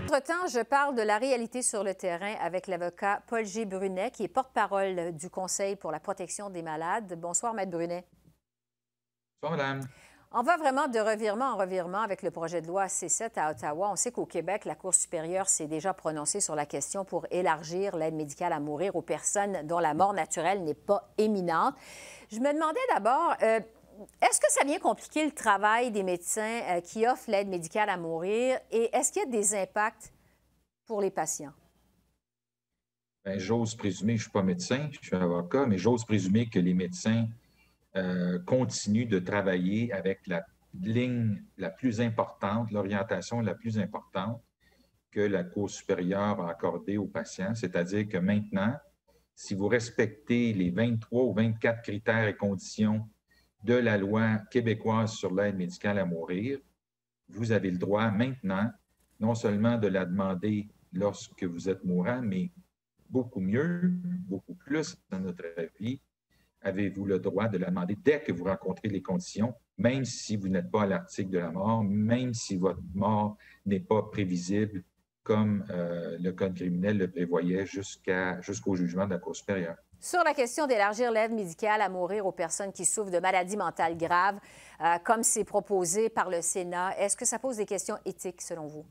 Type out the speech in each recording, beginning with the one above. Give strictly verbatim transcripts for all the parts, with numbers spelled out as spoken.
Entre-temps, je parle de la réalité sur le terrain avec l'avocat Paul G. Brunet, qui est porte-parole du Conseil pour la protection des malades. Bonsoir, Maître Brunet. Bonsoir, madame. On va vraiment de revirement en revirement avec le projet de loi C sept à Ottawa. On sait qu'au Québec, la Cour supérieure s'est déjà prononcée sur la question pour élargir l'aide médicale à mourir aux personnes dont la mort naturelle n'est pas imminente. Je me demandais d'abord, euh, est-ce que ça vient compliquer le travail des médecins euh, qui offrent l'aide médicale à mourir et est-ce qu'il y a des impacts pour les patients? Bien, j'ose présumer, je ne suis pas médecin, je suis avocat, mais j'ose présumer que les médecins euh, continuent de travailler avec la ligne la plus importante, l'orientation la plus importante que la Cour supérieure a accordée aux patients, c'est-à-dire que maintenant, si vous respectez les vingt-trois ou vingt-quatre critères et conditions de la loi québécoise sur l'aide médicale à mourir, vous avez le droit maintenant non seulement de la demander lorsque vous êtes mourant, mais beaucoup mieux, beaucoup plus, à notre avis, avez-vous le droit de la demander dès que vous rencontrez les conditions, même si vous n'êtes pas à l'article de la mort, même si votre mort n'est pas prévisible comme euh, le Code criminel le prévoyait jusqu'à, jusqu'au jugement de la Cour supérieure. Sur la question d'élargir l'aide médicale à mourir aux personnes qui souffrent de maladies mentales graves, euh, comme c'est proposé par le Sénat, est-ce que ça pose des questions éthiques selon vous?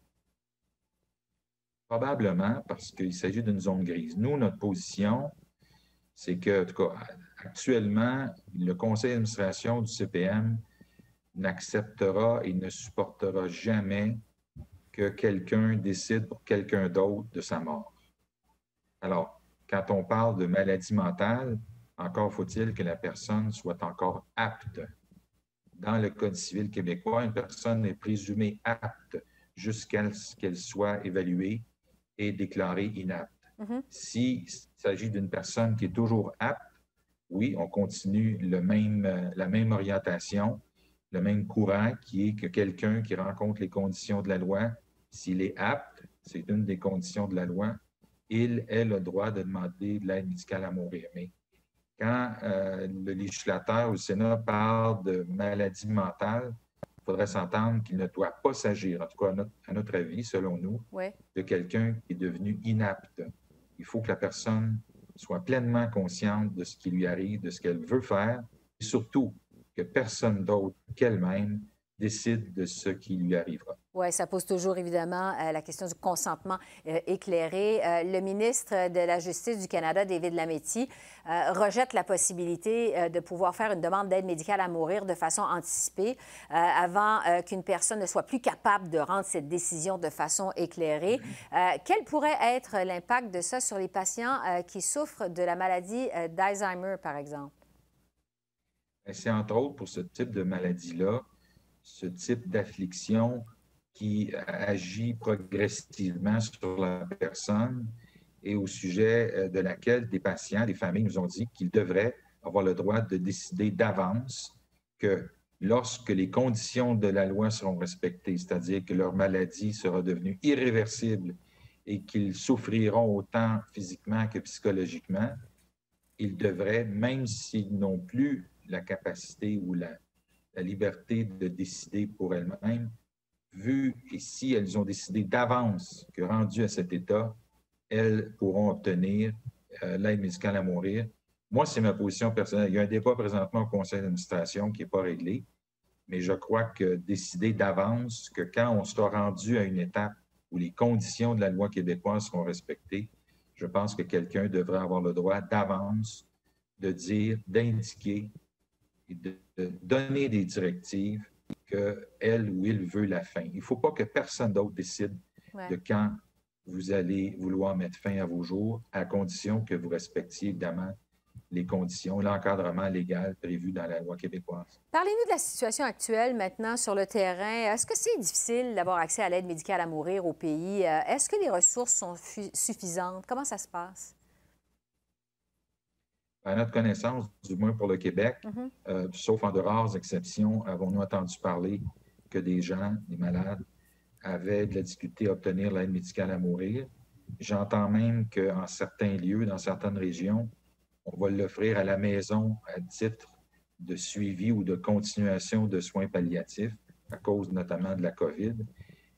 Probablement parce qu'il s'agit d'une zone grise. Nous, notre position, c'est que, en tout cas, actuellement, le conseil d'administration du C P M n'acceptera et ne supportera jamais que quelqu'un décide pour quelqu'un d'autre de sa mort. Alors, quand on parle de maladie mentale, encore faut-il que la personne soit encore apte. Dans le Code civil québécois, une personne est présumée apte jusqu'à ce qu'elle soit évaluée et déclarée inapte. Mm-hmm. S'il s'agit d'une personne qui est toujours apte, oui, on continue le même, la même orientation, le même courant qui est que quelqu'un qui rencontre les conditions de la loi, s'il est apte, c'est une des conditions de la loi, il a le droit de demander de l'aide médicale à mourir. Mais quand euh, le législateur ou le Sénat parle de maladie mentale, il faudrait s'entendre qu'il ne doit pas s'agir, en tout cas à notre, à notre avis, selon nous, oui, de quelqu'un qui est devenu inapte. Il faut que la personne soit pleinement consciente de ce qui lui arrive, de ce qu'elle veut faire, et surtout que personne d'autre qu'elle-même décide de ce qui lui arrivera. Oui, ça pose toujours évidemment euh, la question du consentement euh, éclairé. Euh, le ministre de la Justice du Canada, David Lametti, euh, rejette la possibilité euh, de pouvoir faire une demande d'aide médicale à mourir de façon anticipée euh, avant euh, qu'une personne ne soit plus capable de rendre cette décision de façon éclairée. Euh, quel pourrait être l'impact de ça sur les patients euh, qui souffrent de la maladie euh, d'Alzheimer, par exemple? C'est entre autres pour ce type de maladie-là, ce type d'affliction qui agit progressivement sur la personne et au sujet de laquelle des patients, des familles nous ont dit qu'ils devraient avoir le droit de décider d'avance que lorsque les conditions de la loi seront respectées, c'est-à-dire que leur maladie sera devenue irréversible et qu'ils souffriront autant physiquement que psychologiquement, ils devraient, même s'ils n'ont plus la capacité ou la, la liberté de décider pour elles-mêmes, vu et si elles ont décidé d'avance que, rendues à cet état, elles pourront obtenir euh, l'aide médicale à mourir. Moi, c'est ma position personnelle. Il y a un débat présentement au conseil d'administration qui n'est pas réglé, mais je crois que décider d'avance que quand on sera rendu à une étape où les conditions de la loi québécoise seront respectées, je pense que quelqu'un devrait avoir le droit d'avance de dire, d'indiquer et de, de donner des directives qu'elle ou il veut la fin. Il ne faut pas que personne d'autre décide ouais. de quand vous allez vouloir mettre fin à vos jours, à condition que vous respectiez évidemment les conditions, l'encadrement légal prévu dans la loi québécoise. Parlez-nous de la situation actuelle maintenant sur le terrain. Est-ce que c'est difficile d'avoir accès à l'aide médicale à mourir au pays? Est-ce que les ressources sont suffisantes? Comment ça se passe? À notre connaissance, du moins pour le Québec, mm-hmm. euh, sauf en de rares exceptions, avons-nous entendu parler que des gens, des malades, avaient de la difficulté à obtenir l'aide médicale à mourir. J'entends même qu'en certains lieux, dans certaines régions, on va l'offrir à la maison à titre de suivi ou de continuation de soins palliatifs, à cause notamment de la COVID.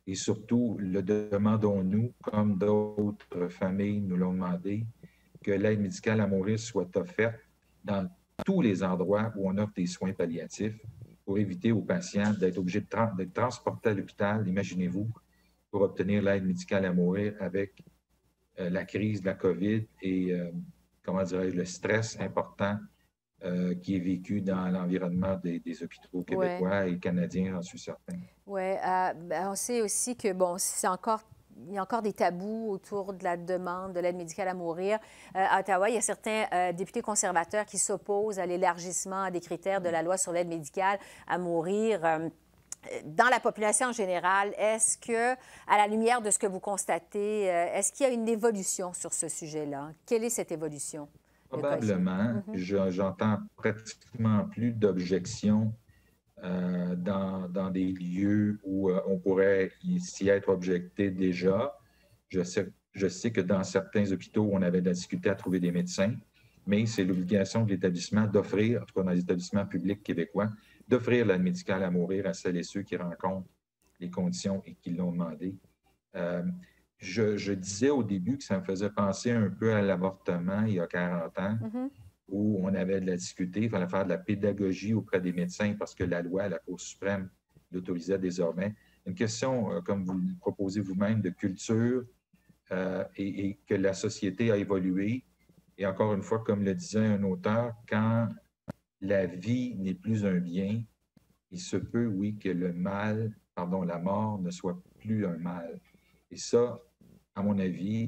Et surtout, le demandons-nous, comme d'autres familles nous l'ont demandé, que l'aide médicale à mourir soit offerte dans tous les endroits où on offre des soins palliatifs pour éviter aux patients d'être obligés de tra d'être transportés à l'hôpital, imaginez-vous, pour obtenir l'aide médicale à mourir avec euh, la crise de la COVID et, euh, comment dirais-je, le stress important euh, qui est vécu dans l'environnement des, des hôpitaux Ouais. québécois et canadiens, j'en suis certain. Oui, euh, ben, on sait aussi que, bon, c'est encore, il y a encore des tabous autour de la demande de l'aide médicale à mourir. Euh, à Ottawa, il y a certains euh, députés conservateurs qui s'opposent à l'élargissement des critères de la loi sur l'aide médicale à mourir. Euh, dans la population en général, est-ce que, à la lumière de ce que vous constatez, euh, est-ce qu'il y a une évolution sur ce sujet-là? Quelle est cette évolution? Probablement. Mm-hmm. Je, j'entends pratiquement plus d'objections euh, dans, dans des lieux où euh, on pourrait s'y être objecté déjà. Je sais, je sais que dans certains hôpitaux, on avait de la difficulté à trouver des médecins, mais c'est l'obligation de l'établissement d'offrir, en tout cas dans les établissements publics québécois, d'offrir l'aide médicale à mourir à celles et ceux qui rencontrent les conditions et qui l'ont demandé. Euh, je, je, disais au début que ça me faisait penser un peu à l'avortement il y a quarante ans, mm-hmm. où on avait de la difficulté, il fallait faire de la pédagogie auprès des médecins parce que la loi, la Cour suprême, l'autorisait désormais. Une question, euh, comme vous le proposez vous-même, de culture euh, et, et que la société a évolué. Et encore une fois, comme le disait un auteur, quand la vie n'est plus un bien, il se peut, oui, que le mal, pardon, la mort ne soit plus un mal. Et ça, à mon avis,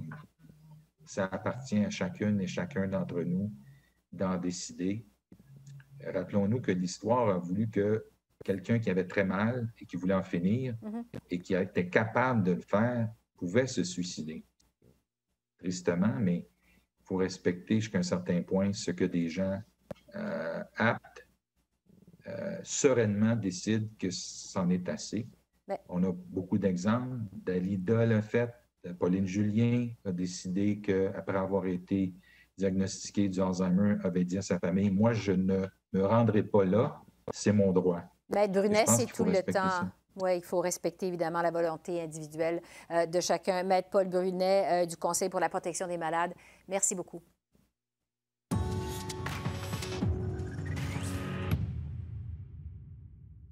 ça appartient à chacune et chacun d'entre nous d'en décider. Rappelons-nous que l'histoire a voulu que quelqu'un qui avait très mal et qui voulait en finir mm-hmm. et qui était capable de le faire pouvait se suicider. Tristement, mais il faut respecter jusqu'à un certain point ce que des gens euh, aptes, euh, sereinement décident que c'en est assez. Mais... On a beaucoup d'exemples. Dalida l'a fait. Pauline Julien a décidé qu'après avoir été diagnostiqué du Alzheimer, avait dit à sa famille, moi, je ne me rendrai pas là, c'est mon droit. Maître Brunet, c'est tout le temps. Oui, il faut respecter évidemment la volonté individuelle euh, de chacun. Maître Paul Brunet euh, du Conseil pour la protection des malades, merci beaucoup.